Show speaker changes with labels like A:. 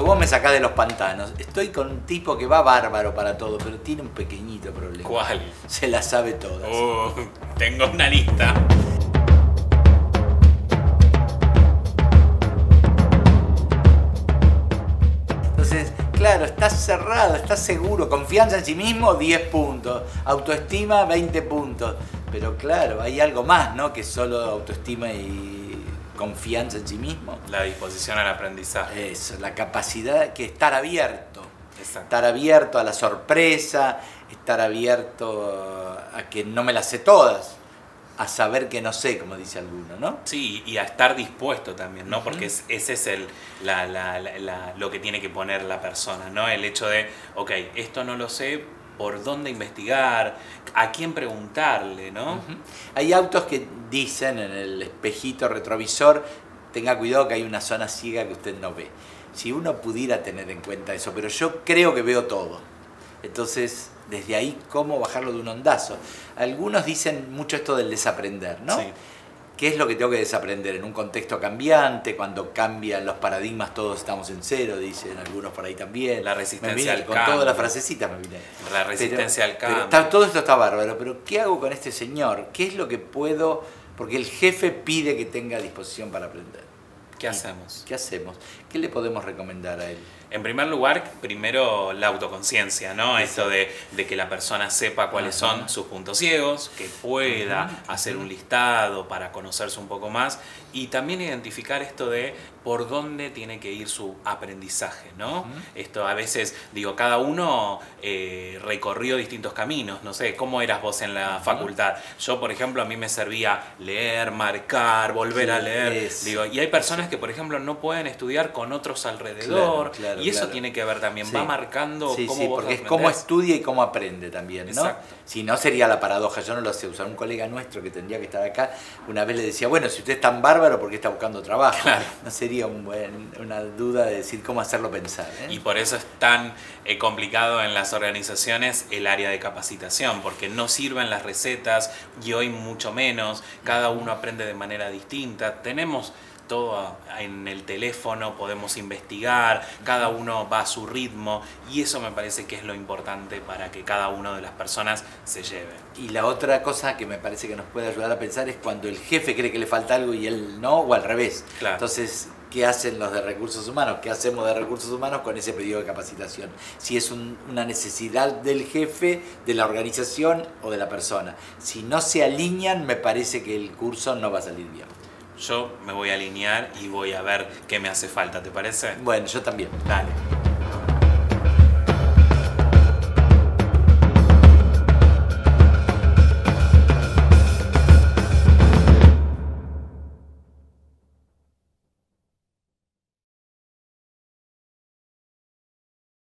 A: digo, vos me sacás de los pantanos. Estoy con un tipo que va bárbaro para todo, pero tiene un pequeñito problema.
B: ¿Cuál?
A: Se la sabe todas.
B: Tengo una lista.
A: Entonces, claro, estás cerrado, estás seguro. Confianza en sí mismo, 10 puntos. Autoestima, 20 puntos. Pero claro, hay algo más, ¿no? Que solo autoestima y confianza en sí mismo.
B: La disposición al aprendizaje.
A: Eso, la capacidad que estar abierto.
B: Exacto.
A: Estar abierto a la sorpresa, estar abierto a que no me las sé todas, a saber que no sé, como dice alguno, ¿no?
B: Sí, y a estar dispuesto también, ¿no? Porque ese es lo que tiene que poner la persona, ¿no? El hecho de, ok, esto no lo sé, ¿por dónde investigar? ¿A quién preguntarle, no?
A: Hay autos que dicen en el espejito retrovisor, tenga cuidado que hay una zona ciega que usted no ve. Si uno pudiera tener en cuenta eso, pero yo creo que veo todo. Entonces, desde ahí, ¿cómo bajarlo de un ondazo? Algunos dicen mucho esto del desaprender, ¿no?
B: Sí.
A: ¿Qué es lo que tengo que desaprender? En un contexto cambiante, cuando cambian los paradigmas, todos estamos en cero, dicen algunos por ahí también.
B: La resistencia al
A: con
B: cambio.
A: todas las frasecitas me vine.
B: La resistencia al cambio.
A: Todo esto está bárbaro, pero ¿qué hago con este señor? ¿Qué es lo que puedo...? Porque el jefe pide que tenga disposición para aprender.
B: ¿Qué hacemos?
A: ¿Qué hacemos? ¿Qué le podemos recomendar a él?
B: En primer lugar, primero la autoconciencia, ¿no? Esto de que la persona sepa cuáles son sus puntos ciegos, que pueda hacer un listado para conocerse un poco más y también identificar esto de por dónde tiene que ir su aprendizaje, ¿no? Esto a veces, digo, cada uno recorrió distintos caminos, no sé, ¿cómo eras vos en la facultad? Yo, por ejemplo, a mí me servía leer, marcar, volver a leer, digo, y hay personas que, por ejemplo, no pueden estudiar con otros alrededor, y eso tiene que ver también, va marcando cómo vos
A: porque es
B: aprendés.
A: cómo estudia y cómo aprende también, ¿no?
B: Exacto.
A: Si no sería la paradoja, yo no lo sé usar. Un colega nuestro que tendría que estar acá, una vez le decía, bueno, si usted es tan bárbaro, ¿por qué está buscando trabajo? Claro. No sería una duda de decir cómo hacerlo pensar, ¿eh?
B: Y por eso es tan complicado en las organizaciones el área de capacitación, porque no sirven las recetas y hoy mucho menos, cada uno aprende de manera distinta, tenemos todo en el teléfono, podemos investigar, cada uno va a su ritmo y eso me parece que es lo importante para que cada una de las personas se lleve.
A: Y la otra cosa que me parece que nos puede ayudar a pensar es cuando el jefe cree que le falta algo y él no, o al revés.
B: Claro.
A: Entonces, ¿qué hacen los de recursos humanos? ¿Qué hacemos de recursos humanos con ese pedido de capacitación? Si es una necesidad del jefe, de la organización o de la persona. Si no se alinean, me parece que el curso no va a salir bien.
B: Yo me voy a alinear y voy a ver qué me hace falta, ¿te parece?
A: Bueno, yo también.
B: Dale.